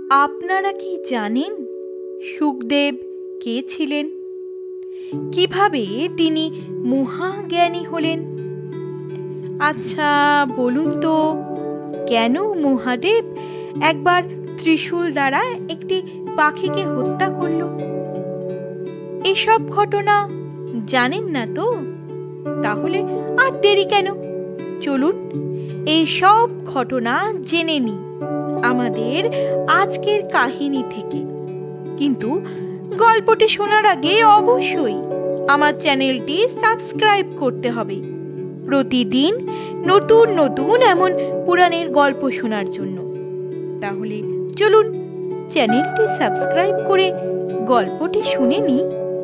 আপনারা কি জানেন শুকদেব কে ছিলেন? কিভাবে তিনি মহাজ্ঞানী হলেন? আচ্ছা বলুন তো, কেন মহাদেব একবার ত্রিশূল দ্বারা একটি পাখিকে হত্যা করল? এসব ঘটনা জানেন না তো? তাহলে আর দেরি কেন, চলুন এই সব ঘটনা জেনে নিই আমাদের আজকের কাহিনী থেকে। কিন্তু গল্পটি শোনার আগে অবশ্যই আমার চ্যানেলটি সাবস্ক্রাইব করতে হবে, প্রতিদিন নতুন নতুন এমন পুরাণের গল্প শোনার জন্য। তাহলে চলুন চ্যানেলটি সাবস্ক্রাইব করে গল্পটি শুনে নিই।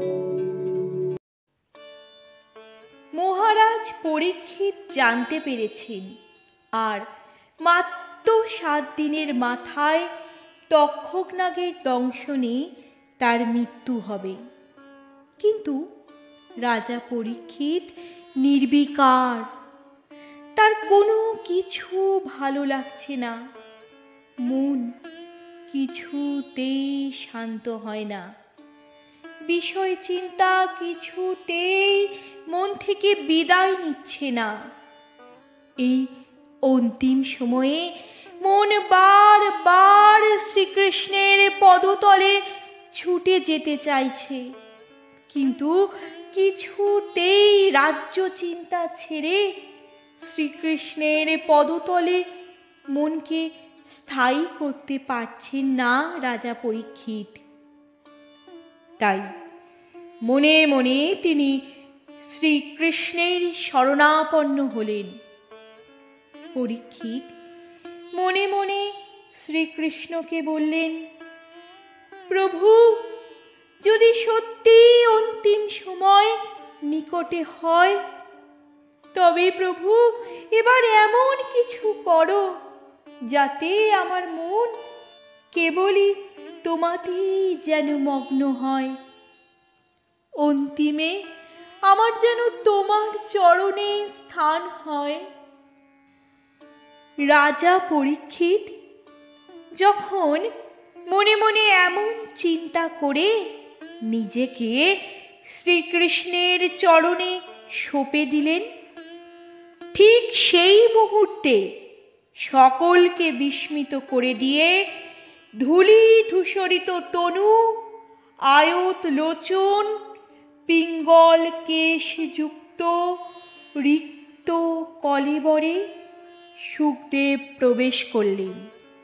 মহারাজ পরীক্ষিত জানতে পেরেছেন আর মাত্র 7 দিনের মাথায় তক্ষক নাগের দংশনে তার মৃত্যু হবে। কিন্তু রাজা পরীক্ষিত নির্বিকার, তার কোনো কিছু ভালো লাগছে না, মন কিছুতেই শান্ত হয় না, বিষয় চিন্তা কিছুতেই মন থেকে বিদায় নিচ্ছে না। এই অন্তিম সময়ে মন বারবার শ্রীকৃষ্ণের পদতলে ছুটে যেতে চাইছে, কিন্তু কিছুতেই রাজ্য চিন্তা ছেড়ে শ্রীকৃষ্ণের পদতলে মনকে স্থায়ী করতে পারছেন না রাজা পরীক্ষিত। তাই মনে মনে তিনি শ্রীকৃষ্ণের শরণাপন্ন হলেন। পরীক্ষিত মনে মনে শ্রীকৃষ্ণকে বললেন, প্রভু, যদি সত্যি অন্তিম সময় নিকটে হয়, তবে প্রভু এবার এমন কিছু করো যাতে আমার মন কেবলই তোমাতেই যেন মগ্ন হয়। অন্তিমে আমার যেন তোমার চরণে স্থান হয়। রাজা পরীক্ষিত যখন মনে মনে এমন চিন্তা করে নিজেকে শ্রীকৃষ্ণের চরণে সঁপে দিলেন, ঠিক সেই মুহূর্তে সকলকে বিস্মিত করে দিয়ে ধূলি ধূসরিত তনু, আয়ত লোচন, পিঙ্গল কেশযুক্ত রিক্ত কলেবরে শুকদেব প্রবেশ করলেন।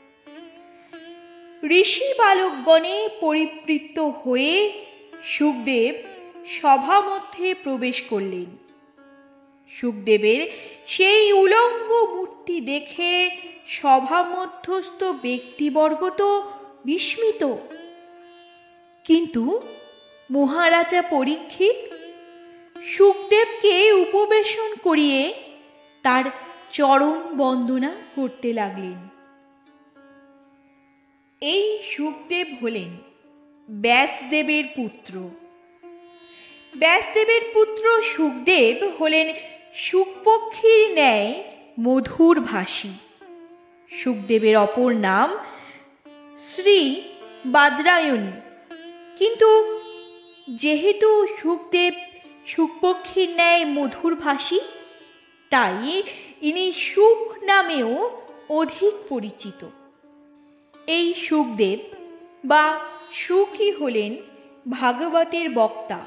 ঋষি বালকগণে পরিবৃত্ত হয়ে শুকদেব সভা মধ্যে প্রবেশ করলেন। শুকদেবের সেই উলঙ্গ মূর্তি দেখে সভা মধ্যস্থ ব্যক্তিবর্গ তো বিস্মিত, কিন্তু মহারাজা পরীক্ষিত শুকদেবকে উপবেশন করিয়ে তার চরণ বন্দনা করতে লাগলেন। এই শুকদেব হলেন ব্যাসদেবের পুত্র। ব্যাসদেবের পুত্র শুকদেব হলেন শুকপক্ষীর ন্যায় মধুর ভাষী। শুকদেবের অপর নাম শ্রী বাদরায়ণী, কিন্তু যেহেতু শুকদেব শুকপক্ষীর ন্যায় মধুর ভাষী, তাই ইনি শুক নামেও অধিক পরিচিত। এই শুকদেব বা শুকই হলেন ভাগবতের বক্তা।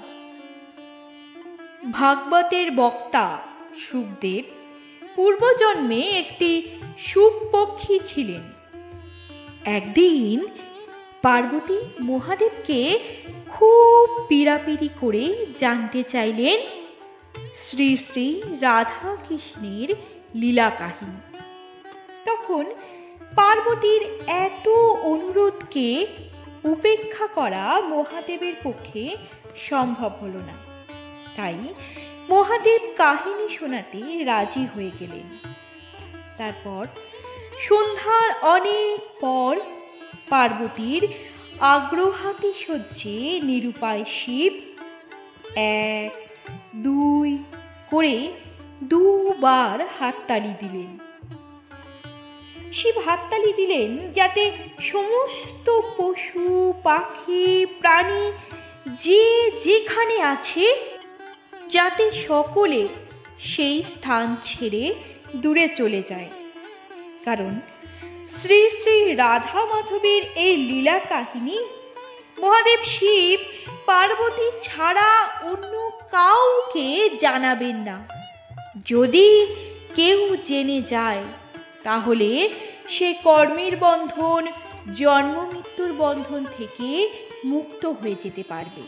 ভাগবতের বক্তা শুকদেব পূর্বজন্মে একটি শুক পক্ষী ছিলেন। একদিন পার্বতী মহাদেবকে খুব পীড়াপিড়ি করে জানতে চাইলেন শ্রী শ্রী রাধা কৃষ্ণের লীলা কাহিনী। তখন পার্বতীর এত অনুরোধকে উপেক্ষা করা মহাদেবের পক্ষে সম্ভব হল না। তাই মহাদেব কাহিনী শোনাতে রাজি হয়ে গেলেন। তারপর সন্ধ্যার অনেক পর পার্বতীর আগ্রহাতি সহ্যে নিরুপায় শিব 1, 2 করে দুবার হাততালি দিলেন। শিব হাততালি দিলেন যাতে সমস্ত পশু পাখি প্রাণী যে যেখানে আছে যাতে সকলে সেই স্থান ছেড়ে দূরে চলে যায়। কারণ শ্রী শ্রী রাধা মাধবের এই লীলা কাহিনী মহাদেব শিব পার্বতী ছাড়া অন্য কাউকে জানাবেন না। যদি কেউ জেনে যায় তাহলে সে কর্মের বন্ধন, জন্ম মৃত্যুর বন্ধন থেকে মুক্ত হয়ে যেতে পারবে।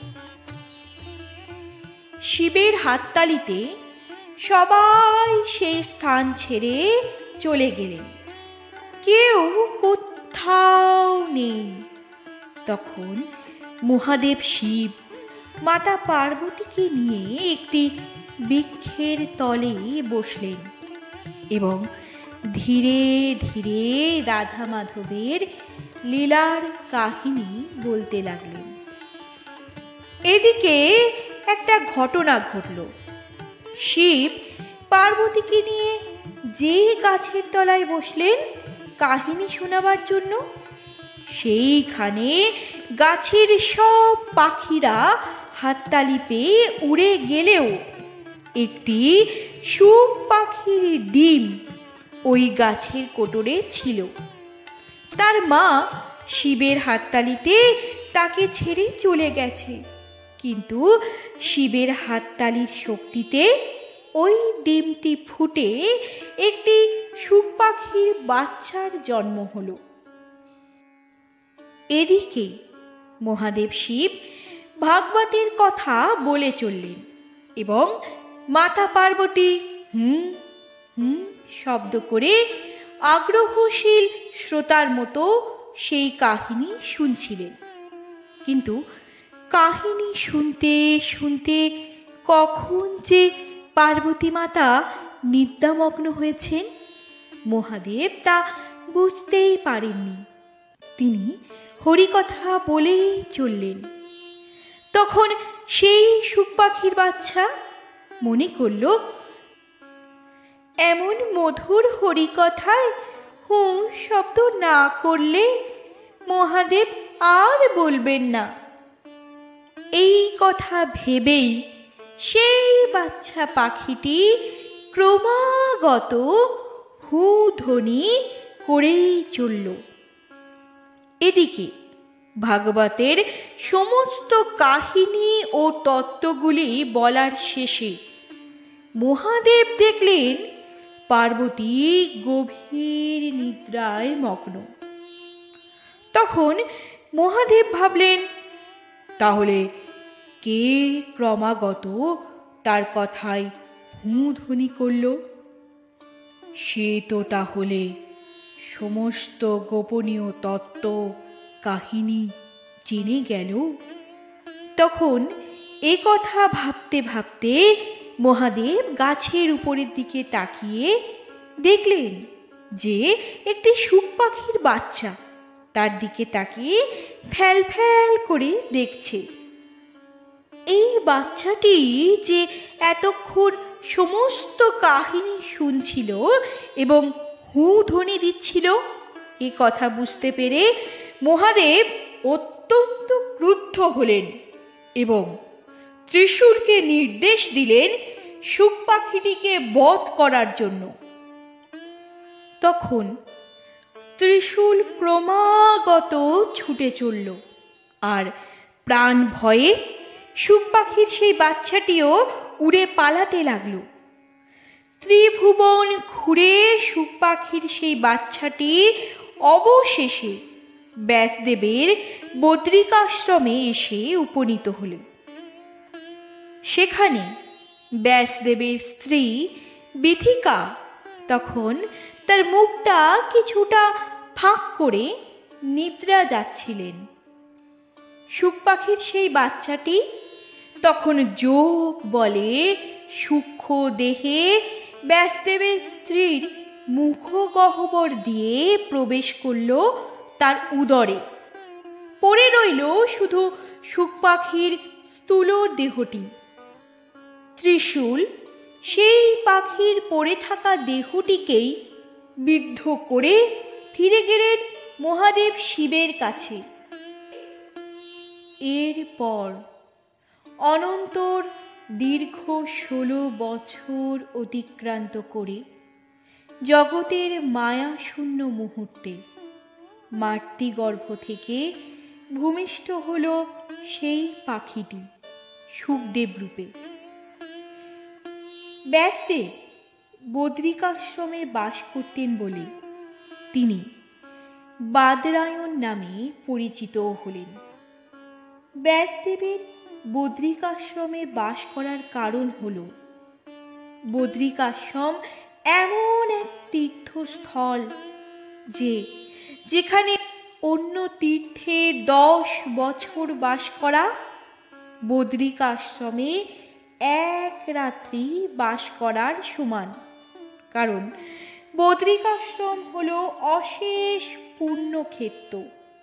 শিবের হাততালিতে সবাই সেই স্থান ছেড়ে চলে গেলেন, কেউ কোথাও নেই। তখন মহাদেব শিব মাতা পার্বতীকে নিয়ে একটি বৃক্ষের তলে বসলেন এবং ধীরে ধীরে রাধা মাধবের লীলার কাহিনী বলতে লাগলেন। এদিকে একটা ঘটনা ঘটল। শিব পার্বতীকে নিয়ে যে গাছের তলায় বসলেন কাহিনী শোনাবার জন্য, সেইখানে গাছের সব পাখিরা হাততালি পেয়ে উড়ে গেলেও একটি সুখ পাখির ডিম ওই গাছের কোটরে ছিল। তার মা শিবের হাততালিতে তাকে ছেড়ে চলে গেছে, কিন্তু শিবের হাততালির শক্তিতে ওই ডিমটি ফুটে একটি সুখ পাখির বাচ্চার জন্ম হলো। এদিকে মহাদেব শিব ভাগবতের কথা বলে চললেন এবং মাতা পার্বতী হুম হুম শব্দ করে আগ্রহশীল শ্রোতার মতো সেই কাহিনী শুনছিলেন। কিন্তু কাহিনী শুনতে শুনতে কখন যে পার্বতী মাতা নিদ্রামগ্ন হয়েছেন মহাদেব তা বুঝতেই পারেননি। তিনি হরিকথা বলেই চললেন। তখন সেই সুখ পাখির বাচ্চা মনে করল, এমন মধুর হরিকথায় হুঁ শব্দ না করলে মহাদেব আর বলবেন না। এই কথা ভেবেই সেই বাচ্চা পাখিটি ক্রমাগত হু ধ্বনি করেই চলল। এদিকে ভাগবতের সমস্ত কাহিনী ও তত্ত্বগুলি বলার শেষে মহাদেব দেখলেন পার্বতী গভীর নিদ্রায় মগ্ন। তখন মহাদেব ভাবলেন, তাহলে কে ক্রমাগত তার কথায় হু ধ্বনি করল? সে তো তাহলে সমস্ত গোপনীয় তত্ত্ব কাহিনী জেনে গেল। তখন এ কথা ভাবতে ভাবতে মহাদেব গাছের উপরের দিকে তাকিয়ে দেখলেন যে একটি সুখ পাখির বাচ্চা তার দিকে তাকিয়ে ফ্যাল ফ্যাল করে দেখছে। এই বাচ্চাটি যে এতক্ষণ সমস্ত কাহিনী শুনছিল এবং হু ধ্বনি দিচ্ছিল এ কথা বুঝতে পেরে মহাদেব অত্যন্ত ক্রুদ্ধ হলেন এবং ত্রিশূলকে নির্দেশ দিলেন সুখ পাখিটিকে বধ করার জন্য। তখন ত্রিশূল ক্রমাগত ছুটে চলল আর প্রাণ ভয়ে সুখ পাখির সেই বাচ্চাটিও উড়ে পালাতে লাগলো। ত্রিভুবন ঘুরে সুখ পাখির সেই বাচ্চাটি অবশেষে ব্যাসদেবের বদ্রিকাশ্রমে এসে উপনীত হল। সেখানে ব্যাসদেবের স্ত্রী বিথিকা তখন তার মুখটা কিছুটা ফাঁক করে নিদ্রা যাচ্ছিলেন। সুখ পাখির সেই বাচ্চাটি তখন যোগ বলে সূক্ষ্ম দেহে ব্যাসদেবের স্ত্রীর মুখগহ্বর দিয়ে প্রবেশ করল তার উদরে। পড়ে রইল শুধু সুখ পাখির স্থূল দেহটি। ত্রিশূল সেই পাখির পড়ে থাকা দেহটিকেই বিদ্ধ করে ফিরে গেলেন মহাদেব শিবের কাছে। এরপর অনন্তর দীর্ঘ 16 বছর অতিক্রান্ত করে জগতের মায়াশূন্য মুহূর্তে মাতৃগর্ভ থেকে ভূমিষ্ঠ হল সেই পাখিটি শুকদেব রূপে। ব্যাসদেব বদ্রিকাশ্রমে বাস করতেন বলে তিনি বাদরায়ণ নামে পরিচিত হলেন। ব্যাসদেবের বদ্রিকাশ্রমে বাস করার কারণ হল বদ্রিকাশ্রম এমন এক তীর্থস্থল যেখানে অন্য তীর্থে 10 বছর বাস করা বদ্রিকাশ্রমে এক রাত্রি বাস করার সমান। কারণ বদ্রিকাশ্রম হল অশেষ পুণ্যক্ষেত্র।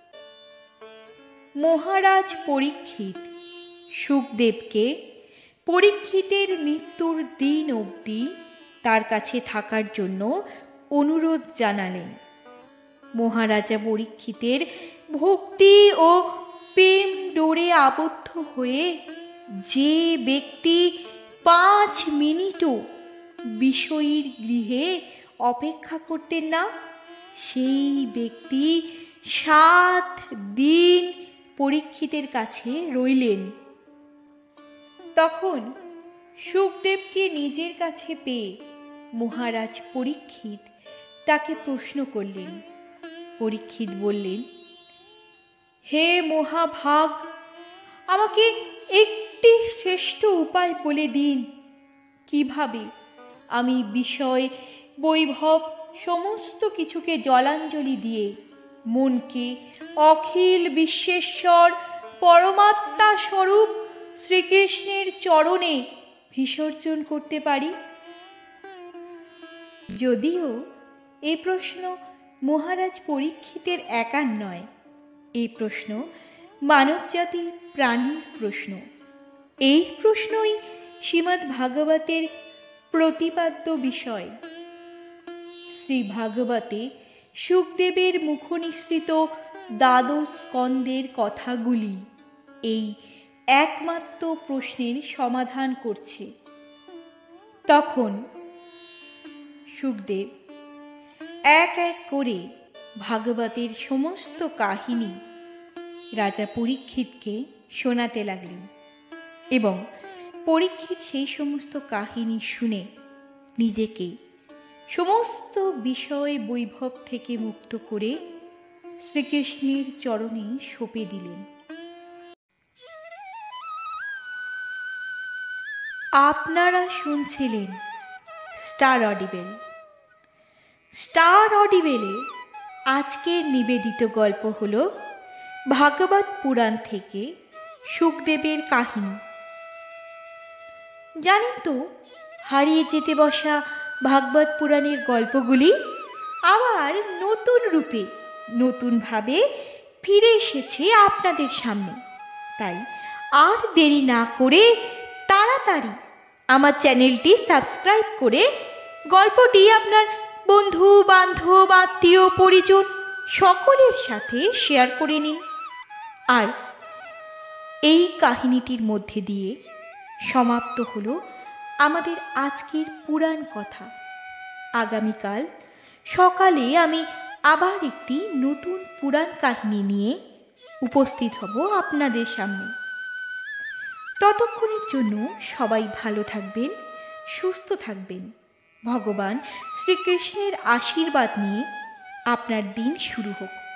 মহারাজ পরীক্ষিত শুকদেবকে পরীক্ষিতের মৃত্যুর দিন অবধি তার কাছে থাকার জন্য অনুরোধ জানালেন। মহারাজা পরীক্ষিতের ভক্তি ও প্রেম ডোরে আবদ্ধ হয়ে যে ব্যক্তি 5 মিনিটও বিষয়ীর গৃহে অপেক্ষা করতেন না, সেই ব্যক্তি 7 দিন পরীক্ষিতের কাছে রইলেন। তখন শুকদেবকে নিজের কাছে পেয়ে মহারাজ পরীক্ষিত তাকে প্রশ্ন করলেন। পরীক্ষিত বললেন, হে মহাভাগ, আমাকে একটি শ্রেষ্ঠ উপায় বলে দিন, কিভাবে আমি বিষয় বৈভব সমস্ত কিছুকে জলাঞ্জলি দিয়ে মনকে অখিল বিশ্বেশ্বর পরমাত্মা স্বরূপ শ্রীকৃষ্ণের চরণে বিসর্জন করতে পারি। যদিও এই প্রশ্ন মহারাজ পরীক্ষিতের একার নয়, এই প্রশ্ন মানবজাতির প্রাণীর প্রশ্ন। এই প্রশ্নই শ্রীমদ্ ভাগবতের প্রতিপাদ্য বিষয়। শ্রী ভাগবতে শুকদেবের মুখনিসৃত দ্বাদশ স্কন্দের কথাগুলি এই একমাত্র প্রশ্নের সমাধান করছে। তখন শুকদেব এক এক করে ভাগবতের সমস্ত কাহিনী রাজা পরীক্ষিতকে শোনাতে লাগলেন এবং পরীক্ষিত সেই সমস্ত কাহিনী শুনে নিজেকে সমস্ত বিষয় বৈভব থেকে মুক্ত করে শ্রীকৃষ্ণের চরণে সঁপে দিলেন। আপনারা শুনছিলেন স্টার অডিবেল। স্টার অডিবেলে আজকের নিবেদিত গল্প হল ভাগবত পুরাণ থেকে শুকদেবের কাহিনী। জানেন তো, হারিয়ে যেতে বসা ভাগবত পুরাণের গল্পগুলি আবার নতুন রূপে নতুনভাবে ফিরে এসেছে আপনাদের সামনে। তাই আর দেরি না করে তাড়াতাড়ি আমার চ্যানেলটি সাবস্ক্রাইব করে গল্পটি আপনার বন্ধু বান্ধব আত্মীয় পরিজন সকলের সাথে শেয়ার করে নিন। আর এই কাহিনীটির মধ্যে দিয়ে সমাপ্ত হলো আমাদের আজকের পুরাণ কথা। আগামীকাল সকালে আমি আবার একটি নতুন পুরাণ কাহিনী নিয়ে উপস্থিত হব আপনাদের সামনে। ততক্ষণের জন্য সবাই ভালো থাকবেন, সুস্থ থাকবেন। ভগবান শ্রীকৃষ্ণের আশীর্বাদ নিয়ে আপনার দিন শুরু হোক।